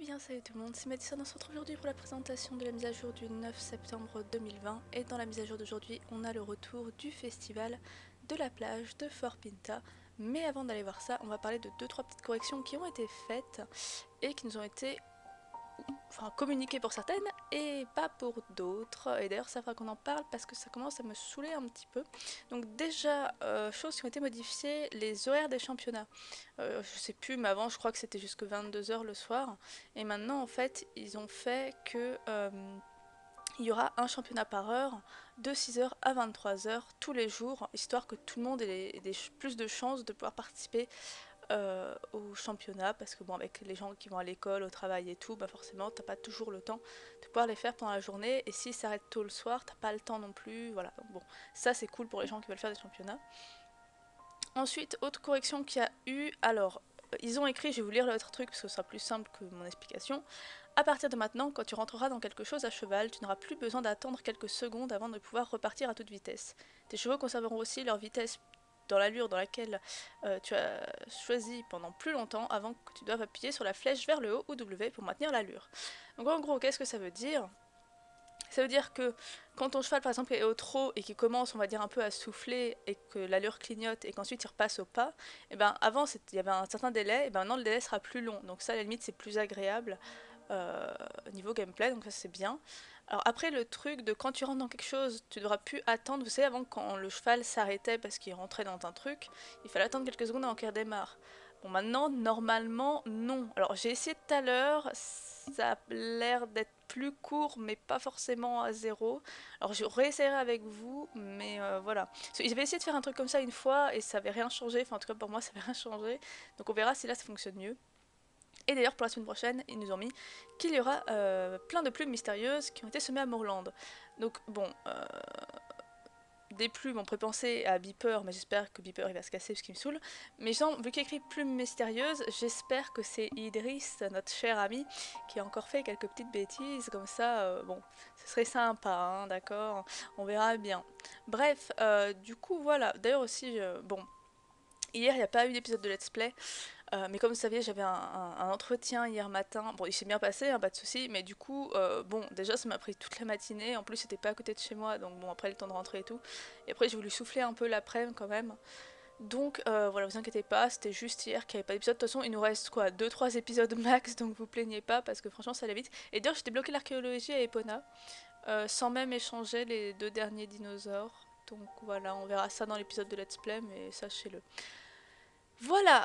bien salut tout le monde, c'est Mathison, on se retrouve aujourd'hui pour la présentation de la mise à jour du 9 septembre 2020 et dans la mise à jour d'aujourd'hui on a le retour du festival de la plage de Fort Pinta. Mais avant d'aller voir ça, on va parler de 2-3 petites corrections qui ont été faites et qui nous ont été communiquées pour certaines et pas pour d'autres. Et d'ailleurs ça fera qu'on en parle parce que ça commence à me saouler un petit peu. Donc déjà, choses qui ont été modifiées, les horaires des championnats. Je sais plus, mais avant je crois que c'était jusque 22 h le soir. Et maintenant en fait ils ont fait que il y aura un championnat par heure de 6 h à 23 h tous les jours, histoire que tout le monde ait plus de chances de pouvoir participer au championnat, parce que bon, avec les gens qui vont à l'école, au travail et tout, bah forcément t'as pas toujours le temps de pouvoir les faire pendant la journée, et s'ils s'arrêtent tôt le soir t'as pas le temps non plus, voilà. Donc bon, ça c'est cool pour les gens qui veulent faire des championnats. Ensuite, autre correction qu'il y a eu, alors ils ont écrit, je vais vous lire l'autre truc parce que ce sera plus simple que mon explication. À partir de maintenant, quand tu rentreras dans quelque chose à cheval, tu n'auras plus besoin d'attendre quelques secondes avant de pouvoir repartir à toute vitesse. Tes chevaux conserveront aussi leur vitesse dans l'allure dans laquelle tu as choisi pendant plus longtemps avant que tu doives appuyer sur la flèche vers le haut ou W pour maintenir l'allure. Donc en gros, qu'est-ce que ça veut dire ? Ça veut dire que quand ton cheval par exemple est au trot et qu'il commence on va dire un peu à souffler et que l'allure clignote et qu'ensuite il repasse au pas, et ben avant il y avait un certain délai, et ben maintenant le délai sera plus long, donc ça à la limite c'est plus agréable niveau gameplay, donc ça c'est bien. Alors après le truc de quand tu rentres dans quelque chose, tu devras plus attendre, vous savez avant quand le cheval s'arrêtait parce qu'il rentrait dans un truc, il fallait attendre quelques secondes avant qu'il redémarre. Bon maintenant normalement non. Alors j'ai essayé tout à l'heure, ça a l'air d'être plus court mais pas forcément à zéro. Alors je réessayerai avec vous mais voilà. J'avais essayé de faire un truc comme ça une fois et ça avait rien changé, enfin en tout cas pour moi ça avait rien changé. Donc on verra si là ça fonctionne mieux. Et d'ailleurs pour la semaine prochaine, ils nous ont mis qu'il y aura plein de plumes mystérieuses qui ont été semées à Morland. Donc bon, des plumes, on pourrait penser à Beeper, mais j'espère que Beeper il va se casser parce qu'il me saoule. Mais genre, vu qu'il écrit plumes mystérieuses, j'espère que c'est Idriss, notre cher ami, qui a encore fait quelques petites bêtises, comme ça, bon, ce serait sympa, hein, d'accord, on verra bien. Bref, du coup voilà, d'ailleurs aussi, bon, hier il n'y a pas eu d'épisode de Let's Play, mais comme vous saviez, j'avais un entretien hier matin. Bon, il s'est bien passé, hein, pas de soucis, mais du coup, bon, déjà ça m'a pris toute la matinée. En plus, c'était pas à côté de chez moi, donc bon, après le temps de rentrer et tout. Et après, j'ai voulu souffler un peu l'après-midi quand même. Donc voilà, vous inquiétez pas, c'était juste hier qu'il n'y avait pas d'épisode. De toute façon, il nous reste quoi, 2-3 épisodes max, donc vous plaignez pas parce que franchement, ça allait vite. Et d'ailleurs, j'ai débloqué l'archéologie à Epona, sans même échanger les 2 derniers dinosaures. Donc voilà, on verra ça dans l'épisode de Let's Play, mais sachez-le. Voilà,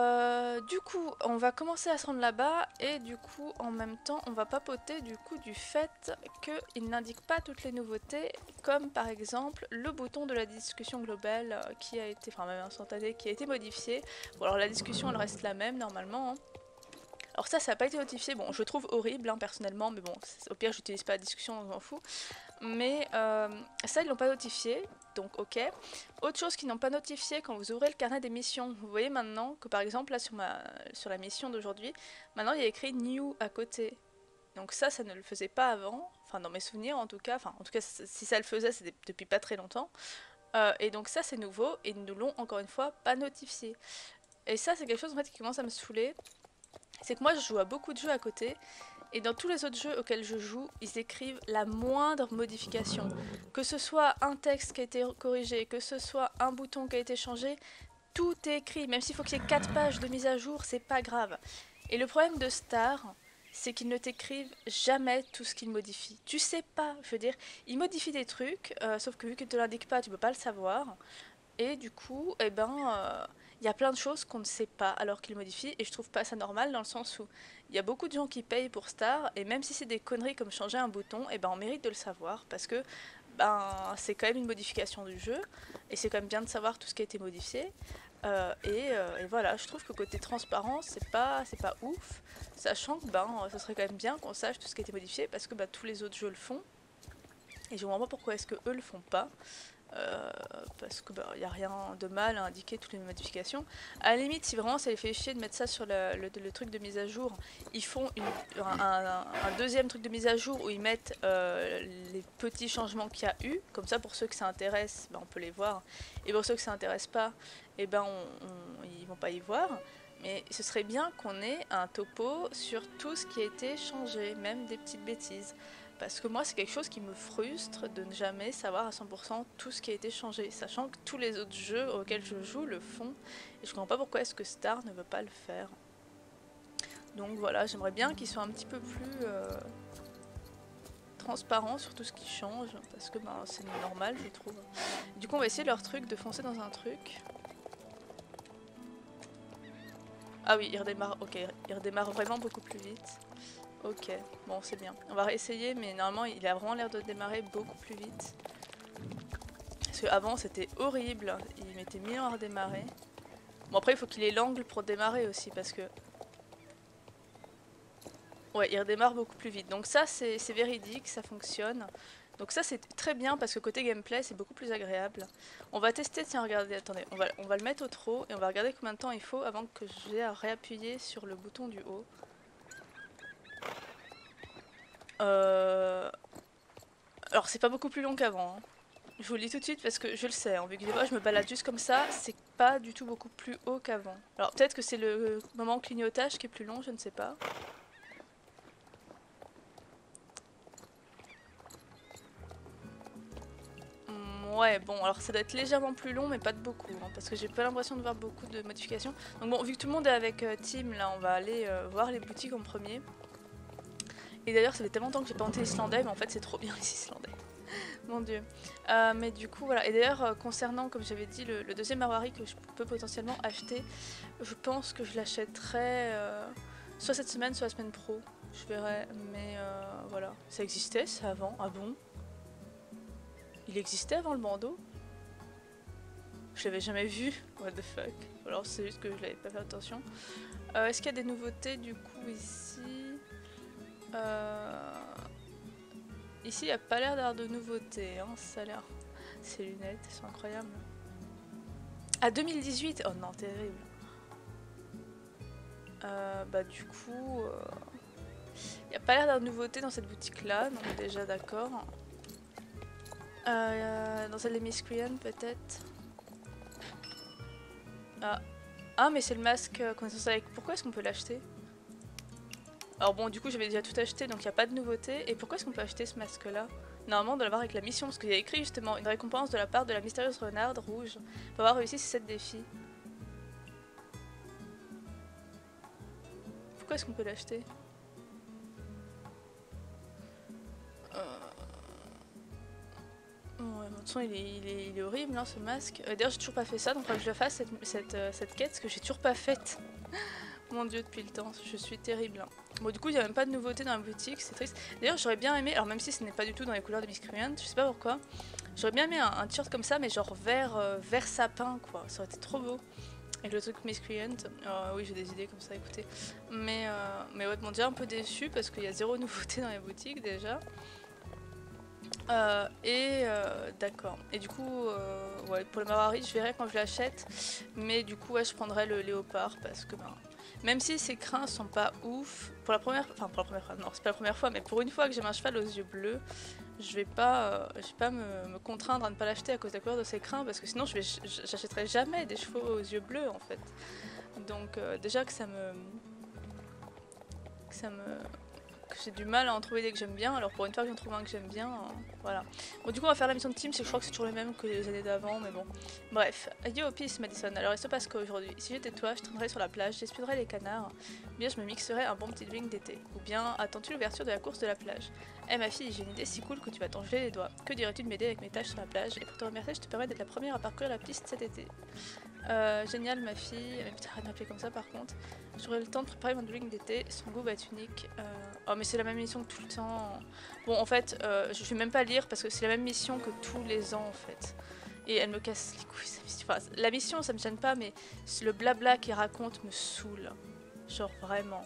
du coup, on va commencer à se rendre là-bas et du coup, en même temps, on va papoter du coup du fait qu'il n'indique pas toutes les nouveautés, comme par exemple le bouton de la discussion globale qui a été, enfin même instantanée, qui a été modifié. Bon alors la discussion elle reste la même normalement, hein. Alors ça n'a pas été notifié, bon je le trouve horrible hein, personnellement, mais bon, au pire j'utilise pas la discussion, on m'en fout. Mais ça ils l'ont pas notifié, donc ok. Autre chose qu'ils n'ont pas notifié quand vous ouvrez le carnet des missions, vous voyez maintenant que par exemple là sur la mission d'aujourd'hui, maintenant il y a écrit New à côté. Donc ça ne le faisait pas avant, enfin dans mes souvenirs en tout cas, si ça le faisait c'était depuis pas très longtemps. Et donc ça c'est nouveau et ils ne nous l'ont encore une fois pas notifié. Et ça c'est quelque chose en fait qui commence à me saouler, c'est que moi je joue à beaucoup de jeux à côté. Et dans tous les autres jeux auxquels je joue, ils écrivent la moindre modification. Que ce soit un texte qui a été corrigé, que ce soit un bouton qui a été changé, tout est écrit. Même s'il faut qu'il y ait 4 pages de mise à jour, c'est pas grave. Et le problème de Star, c'est qu'ils ne t'écrivent jamais tout ce qu'ils modifient. Tu sais pas, je veux dire, ils modifient des trucs, sauf que vu qu'ils ne te l'indiquent pas, tu peux pas le savoir. Et du coup, eh ben, il y a plein de choses qu'on ne sait pas alors qu'ils modifient, et je trouve pas ça normal dans le sens où il y a beaucoup de gens qui payent pour Star, et même si c'est des conneries comme changer un bouton, eh ben on mérite de le savoir, parce que ben, c'est quand même une modification du jeu, et c'est quand même bien de savoir tout ce qui a été modifié. Et voilà, je trouve que côté transparence, c'est pas ouf, sachant que ben, ce serait quand même bien qu'on sache tout ce qui a été modifié, parce que ben, tous les autres jeux le font, et je me demande pas pourquoi est-ce que eux le font pas. Parce que bah, y a rien de mal à indiquer toutes les modifications. À la limite, si vraiment ça les fait chier de mettre ça sur le truc de mise à jour, ils font un deuxième truc de mise à jour où ils mettent les petits changements qu'il y a eu. Comme ça, pour ceux que ça intéresse, bah, on peut les voir. Et pour ceux que ça intéresse pas, et ben ils vont pas y voir. Mais ce serait bien qu'on ait un topo sur tout ce qui a été changé, même des petites bêtises. Parce que moi, c'est quelque chose qui me frustre de ne jamais savoir à 100% tout ce qui a été changé, sachant que tous les autres jeux auxquels je joue le font, et je comprends pas pourquoi est-ce que Star ne veut pas le faire. Donc voilà, j'aimerais bien qu'ils soient un petit peu plus transparents sur tout ce qui change, parce que ben, c'est normal, je trouve. Du coup, on va essayer leur truc de foncer dans un truc. Ah oui, il redémarre, ok, il redémarre vraiment beaucoup plus vite. Ok, bon c'est bien. On va essayer, mais normalement il a vraiment l'air de démarrer beaucoup plus vite. Parce qu'avant c'était horrible, il mettait 1000 ans à redémarrer. Bon après il faut qu'il ait l'angle pour démarrer aussi, parce que... Ouais, il redémarre beaucoup plus vite. Donc ça c'est véridique, ça fonctionne. Donc ça c'est très bien, parce que côté gameplay c'est beaucoup plus agréable. On va tester, tiens regardez, attendez, on va le mettre au trop, et on va regarder combien de temps il faut avant que j'ai à réappuyer sur le bouton du haut. Alors c'est pas beaucoup plus long qu'avant, hein. Je vous le dis tout de suite parce que je le sais, hein, vu que des fois je me balade juste comme ça, c'est pas du tout beaucoup plus haut qu'avant. Alors peut-être que c'est le moment clignotage qui est plus long, je ne sais pas. Ouais, bon, alors ça doit être légèrement plus long, mais pas de beaucoup, hein, parce que j'ai pas l'impression de voir beaucoup de modifications. Donc bon, vu que tout le monde est avec Team, là, on va aller voir les boutiques en premier. Et d'ailleurs, ça fait tellement longtemps que j'ai pas monté l'islandais, mais en fait c'est trop bien les islandais. Mon dieu. Mais du coup, voilà. Et d'ailleurs, concernant, comme j'avais dit, le deuxième Arwari que je peux potentiellement acheter, je pense que je l'achèterai soit cette semaine, soit la semaine pro. Je verrai. Mais voilà. Ça existait, ça, avant? Ah bon? Il existait avant le bandeau? Je l'avais jamais vu. What the fuck? Alors c'est juste que je l'avais pas fait attention. Est-ce qu'il y a des nouveautés du coup ici? Ici, il n'y a pas l'air d'avoir de nouveautés, hein, ça a l'air... Ces lunettes, elles sont incroyables. Ah, 2018! Oh non, terrible. Bah du coup... il n'y a pas l'air d'avoir de nouveautés dans cette boutique-là, donc déjà d'accord. Dans celle des Miscreant, peut-être. Ah, mais c'est le masque connaissance avec... Pourquoi est-ce qu'on peut l'acheter? Alors bon, du coup j'avais déjà tout acheté, donc il n'y a pas de nouveauté. Et pourquoi est-ce qu'on peut acheter ce masque là? Normalement on doit l'avoir avec la mission, parce qu'il y a écrit justement une récompense de la part de la mystérieuse renarde rouge pour avoir réussi ces 7 défis. Pourquoi est-ce qu'on peut l'acheter? Ouais, de toute façon il est horrible hein, ce masque. D'ailleurs j'ai toujours pas fait ça, donc il faudra que je fasse cette quête, parce que j'ai toujours pas faite. Mon dieu, depuis le temps, je suis terrible. Bon, du coup, il n'y a même pas de nouveauté dans la boutique, c'est triste. D'ailleurs, j'aurais bien aimé, alors même si ce n'est pas du tout dans les couleurs de Miscreant, je sais pas pourquoi, j'aurais bien aimé un t-shirt comme ça, mais genre vert sapin, quoi. Ça aurait été trop beau. Avec le truc Miscreant. Oui, j'ai des idées comme ça, écoutez. Mais ouais, bon, déjà un peu déçu parce qu'il y a zéro nouveauté dans les boutiques déjà. D'accord. Et du coup, ouais, pour le Marari, je verrai quand je l'achète. Mais du coup, ouais, je prendrai le léopard parce que ben. Même si ses crins sont pas ouf, pour la première fois, non c'est pas la première fois, mais pour une fois que j'ai un cheval aux yeux bleus, je vais pas me contraindre à ne pas l'acheter à cause de la couleur de ses crins, parce que sinon j'achèterai jamais des chevaux aux yeux bleus en fait. Donc déjà que que j'ai du mal à en trouver des que j'aime bien, alors pour une fois que j'en trouve un que j'aime bien, voilà. Bon du coup on va faire la mission de team, je crois que c'est toujours les mêmes que les années d'avant, mais bon. Bref, Yo Peace Madison, alors il se passe qu'aujourd'hui, si j'étais toi, je traînerais sur la plage, j'espionnerais les canards, ou bien je me mixerais un bon petit drink d'été, ou bien attends-tu l'ouverture de la course de la plage? Eh ma fille, j'ai une idée si cool que tu vas t'en geler les doigts, que dirais-tu de m'aider avec mes tâches sur la plage, et pour te remercier je te permets d'être la première à parcourir la piste cet été. Génial ma fille, putain arrête de m'appeler comme ça par contre. J'aurai le temps de préparer mon drink d'été, son goût va être unique. Oh mais c'est la même mission que tout le temps. Bon en fait, je vais même pas lire parce que c'est la même mission que tous les ans en fait. Et elle me casse les couilles, enfin, la mission ça me gêne pas, mais le blabla qu'il raconte me saoule. Genre vraiment.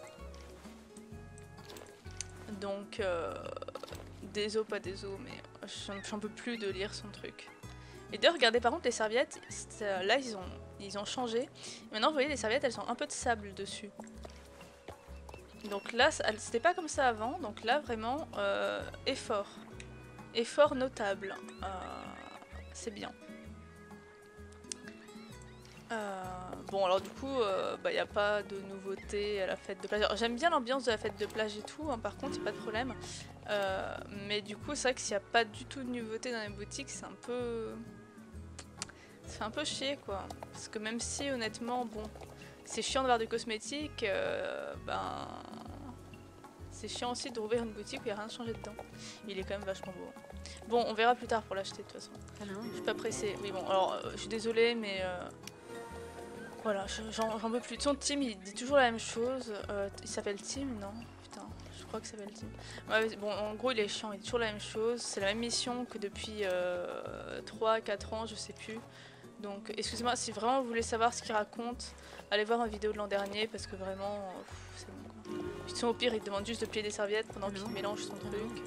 Donc, désolé pas désolé, mais j'en peux plus de lire son truc. Et d'ailleurs regardez par contre les serviettes, là ils ont changé. Maintenant vous voyez les serviettes elles ont un peu de sable dessus. Donc là c'était pas comme ça avant, donc là vraiment effort. Effort notable. C'est bien. bon alors du coup, il n'y a pas de nouveauté à la fête de plage. J'aime bien l'ambiance de la fête de plage et tout, hein, par contre, il n'y a pas de problème. Mais du coup, c'est vrai que s'il n'y a pas du tout de nouveauté dans les boutiques, c'est un peu... Ça fait un peu chier quoi. Parce que même si honnêtement, bon, c'est chiant d'avoir du cosmétique, ben... C'est chiant aussi de rouvrir une boutique où il n'y a rien de changé dedans. Il est quand même vachement beau. Bon, on verra plus tard pour l'acheter de toute façon. Je suis pas pressée. Oui bon, alors je suis désolée mais... Voilà, j'en peux plus. Son Tim, il dit toujours la même chose. Il s'appelle Tim, non? Putain, je crois que ça s'appelle Tim. Ouais, bon, en gros, il est chiant, il dit toujours la même chose. C'est la même mission que depuis 3-4 ans, je sais plus. Donc, excusez-moi, si vraiment vous voulez savoir ce qu'il raconte, allez voir une vidéo de l'an dernier parce que vraiment, c'est bon quoi. Puis, au pire, il te demande juste de plier des serviettes pendant qu'il mélange son truc.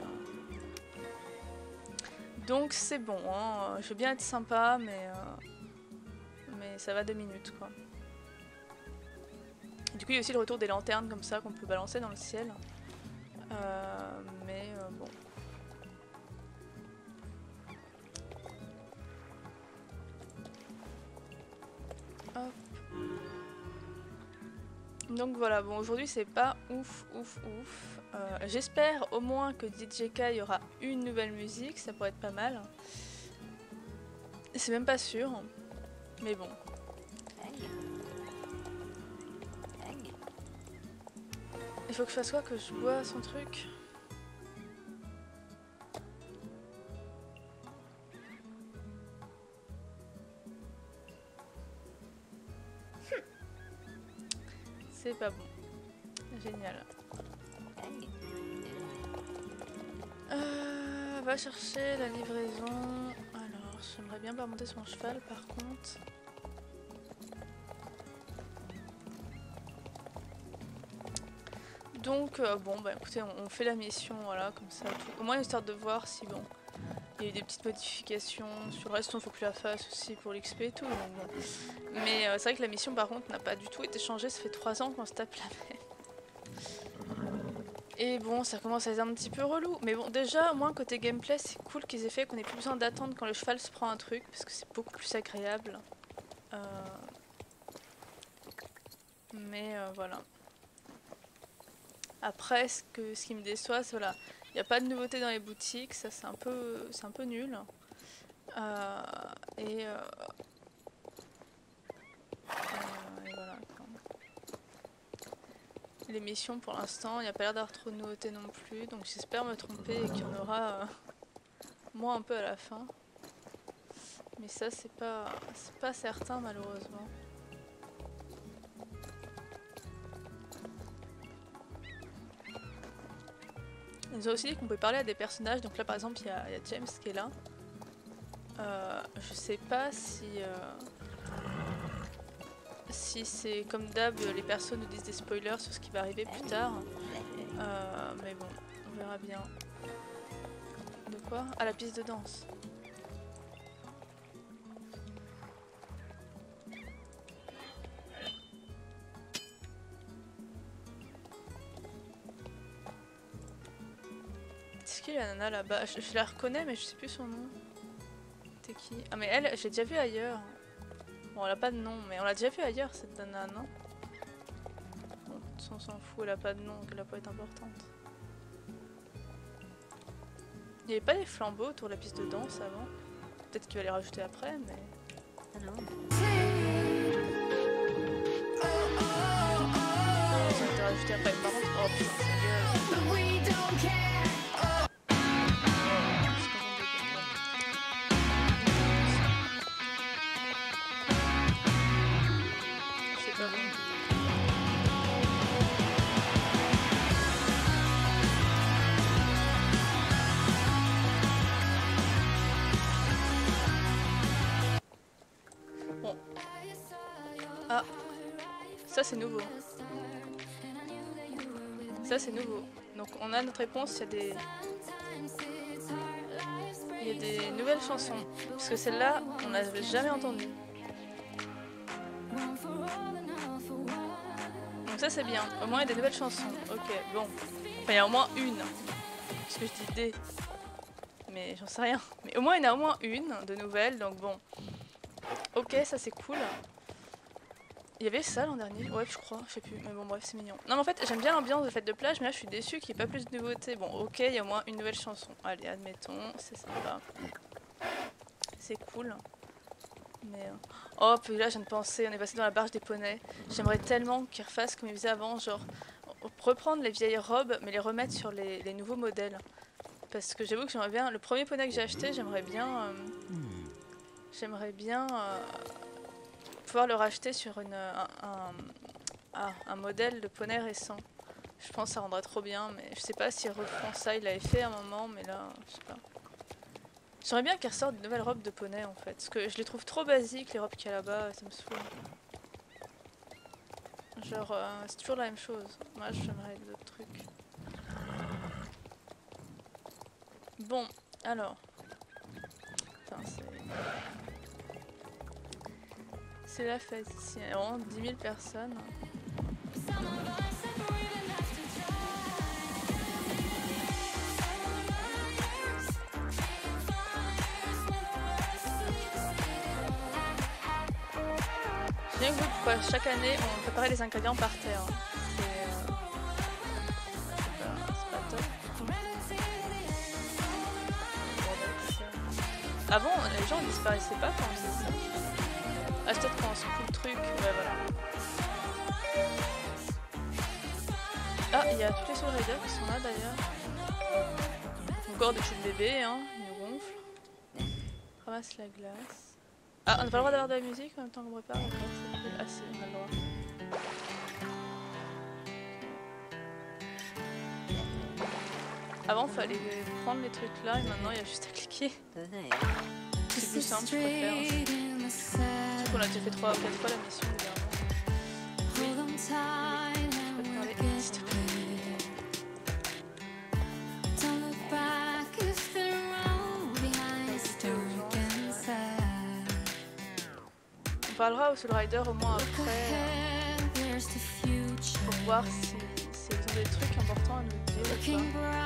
Donc, c'est bon, hein. Je veux bien être sympa, mais ça va 2 minutes quoi. Du coup, il y a aussi le retour des lanternes comme ça qu'on peut balancer dans le ciel. Bon. Hop. Donc voilà, bon aujourd'hui c'est pas ouf. J'espère au moins que DJK y aura une nouvelle musique, ça pourrait être pas mal. C'est même pas sûr, mais bon. Il faut que je fasse quoi? Que je bois son truc? C'est pas bon. Génial. Va chercher la livraison. Alors, j'aimerais bien pas monter sur mon cheval par contre. Donc bon bah écoutez, on fait la mission, voilà, comme ça, tout. Au moins histoire de voir si bon, il y a eu des petites modifications, sur le reste il faut que je la fasse aussi pour l'XP et tout, donc bon. Mais c'est vrai que la mission par contre n'a pas du tout été changée, ça fait 3 ans qu'on se tape la même. Et bon, ça commence à être un petit peu relou, mais bon déjà au moins côté gameplay c'est cool qu'ils aient fait qu'on ait plus besoin d'attendre quand le cheval se prend un truc, parce que c'est beaucoup plus agréable. Voilà. Après, ce qui me déçoit, c'est voilà, il n'y a pas de nouveauté dans les boutiques, ça c'est un peu nul. Et voilà. Les missions pour l'instant, il n'y a pas l'air d'avoir trop de nouveautés non plus, donc j'espère me tromper et qu'il y en aura moins un peu à la fin. Mais ça c'est pas certain malheureusement. Ils nous ont aussi dit qu'on pouvait parler à des personnages, donc là par exemple il y a James qui est là. Je sais pas si c'est comme d'hab les personnes nous disent des spoilers sur ce qui va arriver plus tard. Mais bon, on verra bien. De quoi? Ah, la piste de danse. C'est qui la nana là-bas? Je la reconnais mais je sais plus son nom. T'es qui? Ah mais elle, j'ai déjà vu ailleurs. Bon elle a pas de nom mais on l'a déjà vu ailleurs cette nana, non? Bon, on s'en fout, elle a pas de nom donc elle va pas être importante. Il y avait pas des flambeaux autour de la piste de danse avant? Peut-être qu'il va les rajouter après mais... Ah non. Ils ont été rajoutés après. Par contre, oh putain, c'est gueule. Ah, ça c'est nouveau. Ça c'est nouveau. Donc on a notre réponse, il y a des nouvelles chansons. Parce que celle-là, on n'avait jamais entendue. Donc ça c'est bien. Au moins il y a des nouvelles chansons. Ok, bon. Enfin il y a au moins une. Parce que je dis des. Mais j'en sais rien. Mais au moins il y en a au moins une de nouvelles. Donc bon. Ok, ça c'est cool. Il y avait ça l'an dernier? Ouais, je crois, je sais plus, mais bon, bref, c'est mignon. Non, mais en fait, j'aime bien l'ambiance de fête de plage, mais là, je suis déçue qu'il n'y ait pas plus de nouveautés. Bon, ok, il y a au moins une nouvelle chanson. Allez, admettons, c'est sympa. C'est cool. Mais. Oh, puis là, je viens de penser, on est passé dans la barge des poneys. J'aimerais tellement qu'ils refassent comme ils faisaient avant, genre reprendre les vieilles robes, mais les remettre sur les nouveaux modèles. Parce que j'avoue que j'aimerais bien. Le premier poney que j'ai acheté, j'aimerais bien. J'aimerais bien pouvoir le racheter sur un modèle de poney récent. Je pense que ça rendrait trop bien, mais je sais pas s'ils refont ça. Il l'avait fait à un moment, mais là, je sais pas. J'aimerais bien qu'ils ressortent de nouvelles robes de poney en fait. Parce que je les trouve trop basiques, les robes qu'il y a là-bas, ça me saoule. Genre, c'est toujours la même chose. Moi, j'aimerais d'autres trucs. Bon, alors. Putain, c'est la fête ici. Il y a vraiment 10 000 personnes. J'ai vu pourquoi chaque année on préparait les ingrédients par terre. C'est pas top. Avant, les gens disparaissaient pas quand on faisait ça. Ah, c'est peut-être quand on secoue le truc. Ouais, voilà. Ah, il y a tous les Soul Riders qui sont là d'ailleurs. Encore des petits bébés, hein. Ils nous gonflent. Ramasse la glace. Ah, on n'a pas le droit d'avoir de la musique en même temps qu'on prépare. Ah, si, on a le droit. Avant, fallait prendre les trucs là et maintenant il y a juste à cliquer. C'est plus simple, je préfère. Surtout qu'on a déjà fait 3 ou 4 fois la mission dernièrement. Oui. Je peux te parler, s'il te plaît. On parlera au Soul Rider au moins après pour voir si ils ont des trucs importants à nous dire ou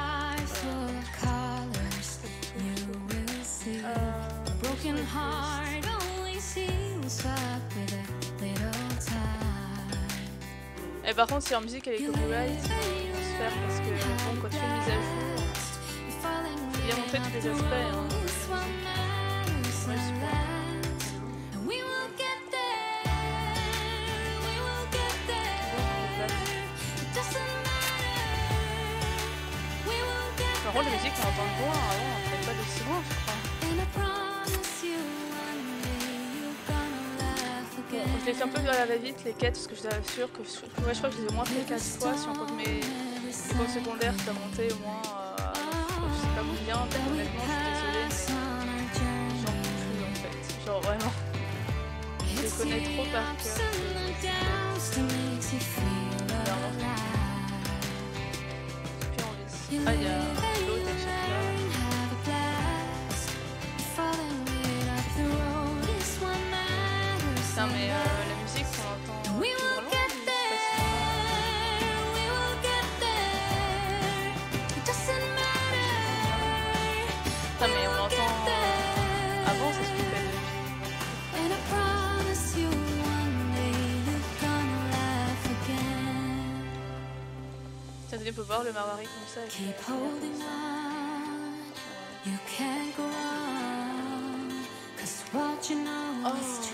pas. Et par contre si leur musique elle est copyright, il faut se faire parce que bon, quand tu fais une mise à jour, faut bien montrer tous les aspects. Hein. Par contre, la musique, on entend loin, avant, on n'entendait pas d'aussi loin, je crois. Bon, je les fais un peu à la va-vite, les quêtes, parce que je suis sûre que. Ouais, je crois que je les ai au moins fait 4 fois. Si on compte mes comptes secondaires, ça a monté au moins. Je sais pas combien, mais honnêtement, je suis désolée, mais. J'en peux plus en fait. Genre vraiment. Je les connais trop par cœur. J'ai plus envie. Ah, il y a. Putain, mais la musique qu'on entend tout vraiment, putain, mais on l'entend avant, ça se coupait de. Tiens, tenez, on peut voir le Marwari comme ça. Oh.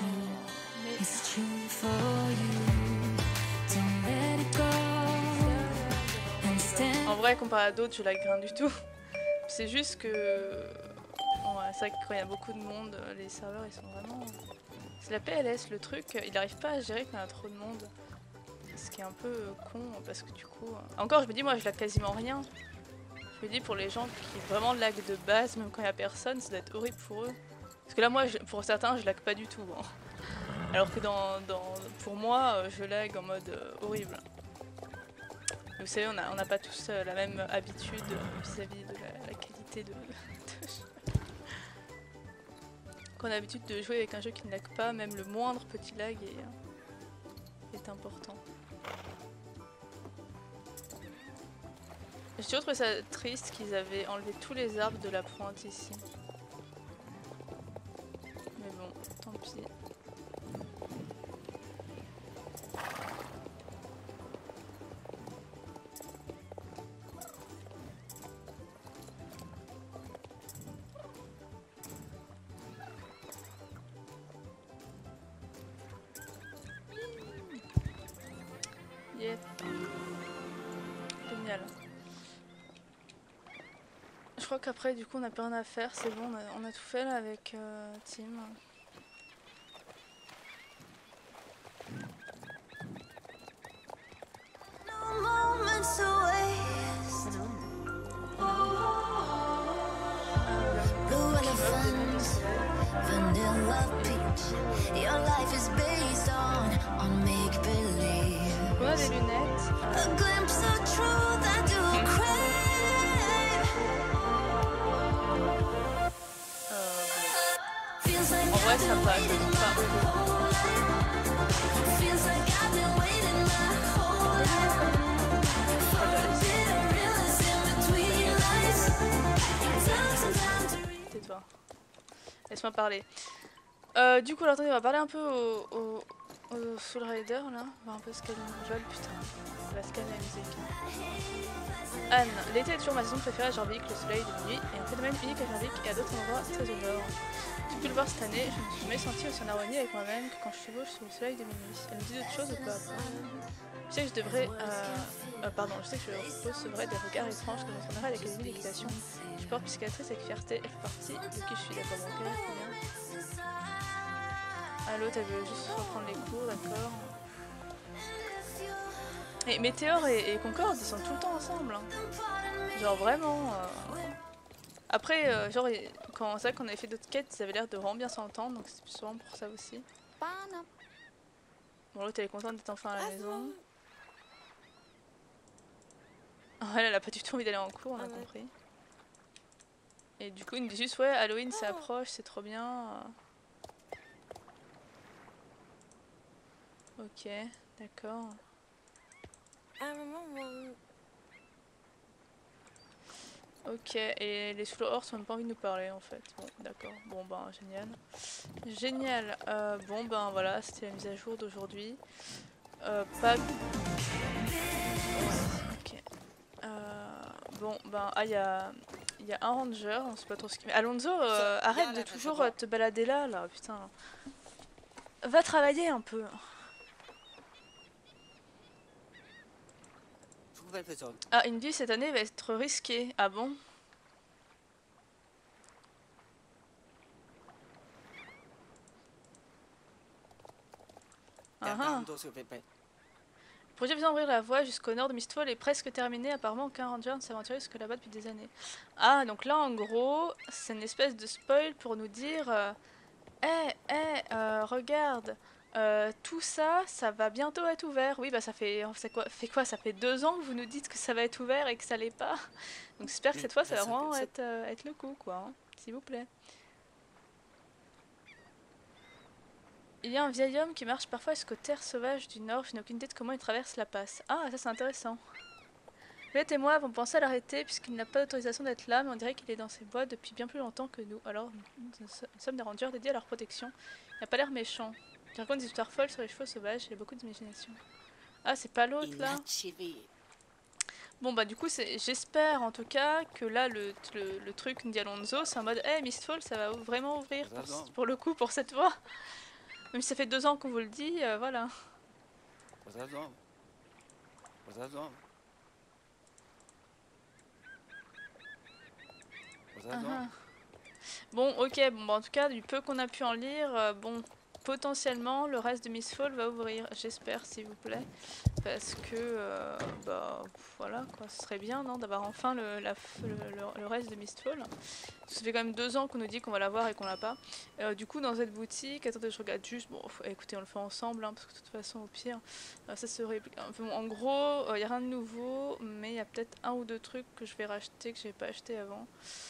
En vrai, comparé à d'autres, je la crains du tout. C'est juste que. Ouais, c'est vrai que quand il y a beaucoup de monde, les serveurs ils sont vraiment. C'est la PLS, le truc, il n'arrive pas à gérer quand il y a trop de monde. Ce qui est un peu con parce que du coup. Encore, je me dis, moi je lag quasiment rien. Je me dis, pour les gens qui vraiment lag de base, même quand il n'y a personne, ça doit être horrible pour eux. Parce que là, moi, pour certains, je lag pas du tout. Hein. Alors que pour moi, je lag en mode horrible. Vous savez, on n'a pas tous la même habitude vis-à-vis de la qualité de qu'on a l'habitude de jouer avec un jeu qui ne lag pas, même le moindre petit lag est important. J'ai toujours trouvé ça triste qu'ils avaient enlevé tous les arbres de la pointe ici. Mais bon, tant pis. génial. Je crois qu'après du coup on n'a plus rien à faire, c'est bon, on a tout fait là avec Tim. On a des lunettes. En vrai ça passe, tais-toi. Laisse-moi parler. Du coup, alors attendez, on va parler un peu aux Soul Rider là, voir un peu ce qu'elles veulent. Putain, on va scanner la musique. Anne, l'été est toujours ma saison préférée à Jorvik, le soleil de nuit est un phénomène unique à Jorvik et à d'autres endroits très au nord. J'ai pu le voir cette année, je ne me suis jamais sentie aussi en harmonie avec moi-même que quand je chevauche sous le soleil de minuit. Elle me dit d'autres choses ou pas? Je sais que je devrais. Je sais que je repose ce vrai des regards étranges que j'entraînerai à l'académie d'équitation. Je porte psychiatrice avec fierté, elle fait partie de qui je suis, d'accord, mon cœur, très bien. Ah, l'autre elle veut juste reprendre les cours, d'accord. Et Météor et Concorde ils sont tout le temps ensemble. Hein. Genre vraiment. Après, genre, quand c'est vrai qu'on avait fait d'autres quêtes, ils avaient l'air de vraiment bien s'entendre, donc c'est souvent pour ça aussi. Bon, l'autre elle est contente d'être enfin à la maison. Oh, elle a pas du tout envie d'aller en cours, on a compris. Et du coup, il me dit juste, ouais, Halloween s'approche, c'est trop bien. Ok, d'accord. Ok, et les Slow-Horse n'ont pas envie de nous parler en fait. Bon, d'accord. Bon, ben, génial. Génial. Bon, ben voilà, c'était la mise à jour d'aujourd'hui. Pas. Ok. Bon, ben, ah, il y a un ranger, on sait pas trop ce qu'il. Alonso, arrête de toujours te balader là, putain. Va travailler un peu. Ah, Indy cette année va être risquée. Ah bon? Le projet visant à ouvrir la voie jusqu'au nord de Mistfall est presque terminé. Apparemment, aucun ranger ne s'aventure jusque là-bas depuis des années. Ah, donc là, en gros, c'est une espèce de spoil pour nous dire regarde, tout ça, ça va bientôt être ouvert. Oui, bah ça fait quoi? Ça fait 2 ans que vous nous dites que ça va être ouvert et que ça l'est pas. Donc j'espère que cette fois, ça va vraiment être le coup, quoi. Hein, s'il vous plaît. Il y a un vieil homme qui marche parfois jusqu'aux terres sauvages du nord. Je n'ai aucune idée de comment il traverse la passe. Ah, ça c'est intéressant. Juliette et moi avons pensé à l'arrêter puisqu'il n'a pas d'autorisation d'être là, mais on dirait qu'il est dans ses bois depuis bien plus longtemps que nous. Alors, nous sommes des rangers dédiés à leur protection. Il n'a pas l'air méchant. Il raconte des histoires folles sur les chevaux sauvages, il a beaucoup d'imagination. Ah, c'est pas l'autre là? Bon bah du coup, j'espère en tout cas que là, le truc d'Alonso, c'est en mode hey, Mistfall, ça va vraiment ouvrir pour le coup, pour cette fois. Même si ça fait 2 ans qu'on vous le dit, voilà. Bon, ok, bon, bah, en tout cas, du peu qu'on a pu en lire, bon, potentiellement, le reste de Mistfall va ouvrir, j'espère, s'il vous plaît. Parce que, bah, voilà, quoi, ce serait bien, non, d'avoir enfin le reste de Mistfall. Ça fait quand même 2 ans qu'on nous dit qu'on va l'avoir et qu'on l'a pas. Du coup, dans cette boutique, attendez, je regarde juste, bon, écoutez, on le fait ensemble, hein, parce que de toute façon, au pire, ça serait... Bon, en gros, il n'y a rien de nouveau, mais il y a peut-être 1 ou 2 trucs que je vais racheter, que je n'ai pas acheté avant.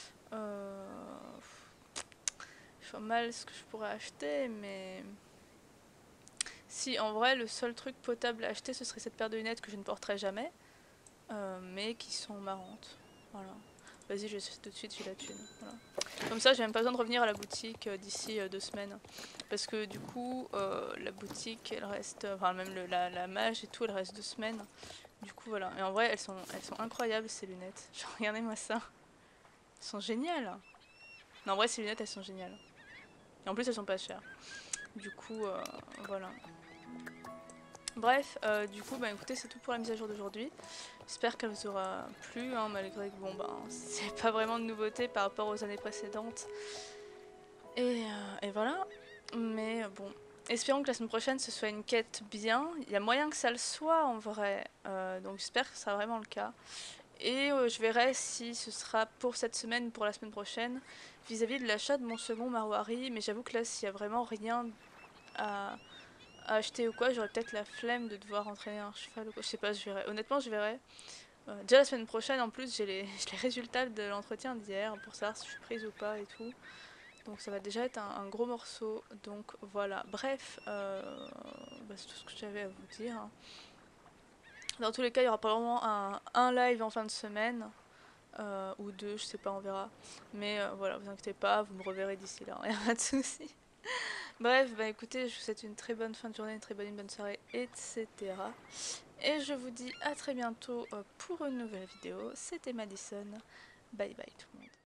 Je vois mal ce que je pourrais acheter, mais... Si, en vrai, le seul truc potable à acheter, ce serait cette paire de lunettes que je ne porterai jamais, mais qui sont marrantes. Voilà. Vas-y, je tout de suite, j'ai la thune. Voilà. Comme ça, j'ai même pas besoin de revenir à la boutique d'ici 2 semaines. Parce que du coup, la boutique, elle reste... Enfin, même la mage et tout, elle reste 2 semaines. Du coup, voilà. Et en vrai, elles sont incroyables, ces lunettes. Genre, regardez-moi ça. Elles sont géniales. Non, en vrai, ces lunettes, elles sont géniales. Et en plus, elles sont pas chères. Du coup, voilà. Bref, du coup, bah écoutez, c'est tout pour la mise à jour d'aujourd'hui. J'espère qu'elle vous aura plu, hein, malgré que bon, ben, c'est pas vraiment de nouveauté par rapport aux années précédentes. Et voilà. Mais bon, espérons que la semaine prochaine ce soit une quête bien. Il y a moyen que ça le soit en vrai, donc j'espère que ce sera vraiment le cas. Et je verrai si ce sera pour cette semaine ou pour la semaine prochaine vis-à-vis de l'achat de mon second Marwari. Mais j'avoue que là, s'il y a vraiment rien à acheter ou quoi, j'aurais peut-être la flemme de devoir entraîner un cheval ou quoi. Je sais pas, je verrai. Honnêtement, je verrai. Déjà la semaine prochaine, en plus, j'ai les, j'ai les résultats de l'entretien d'hier pour savoir si je suis prise ou pas et tout. Donc ça va déjà être un gros morceau. Donc voilà. Bref, bah, c'est tout ce que j'avais à vous dire, hein. Dans tous les cas, il y aura probablement un live en fin de semaine. Ou deux, je sais pas, on verra. Mais voilà, vous inquiétez pas, vous me reverrez d'ici là, y a pas de soucis. Bref, bah écoutez, je vous souhaite une très bonne fin de journée, une bonne soirée, etc. Et je vous dis à très bientôt pour une nouvelle vidéo. C'était Madison. Bye bye tout le monde.